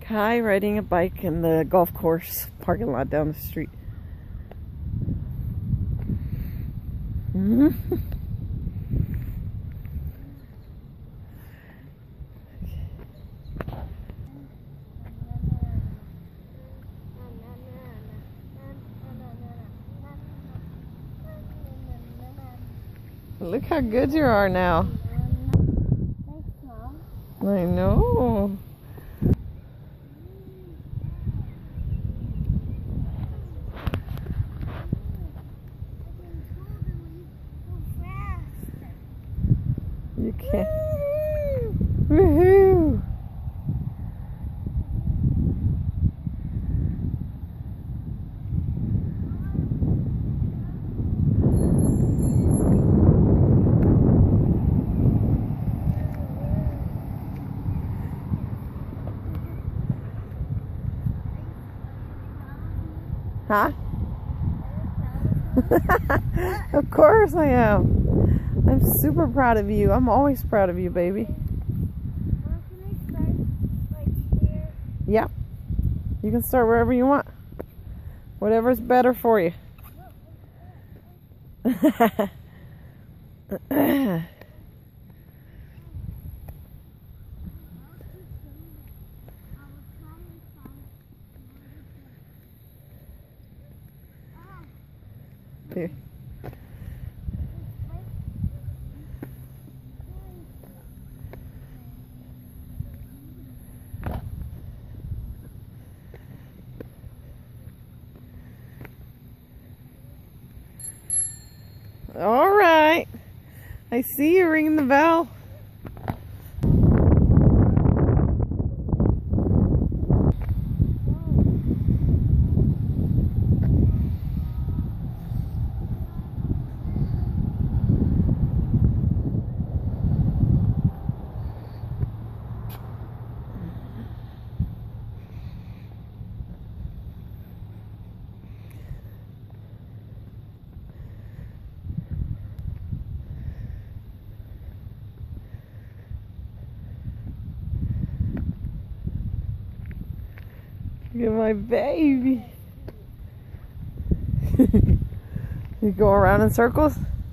Kai riding a bike in the golf course parking lot down the street. Look how good you are now. I know. You can't. Woohoo! Huh? Of course I am. I'm super proud of you. I'm always proud of you, baby. Yeah. You can start wherever you want. Whatever's better for you. Here. All right. I see you ringing the bell. Look at my baby. You go around in circles?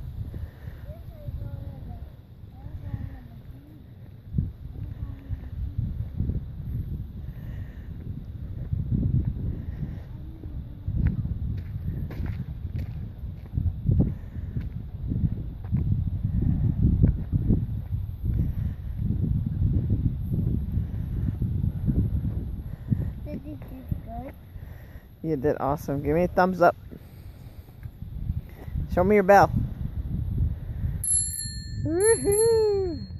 You did awesome. Give me a thumbs up. Show me your bell. Woohoo!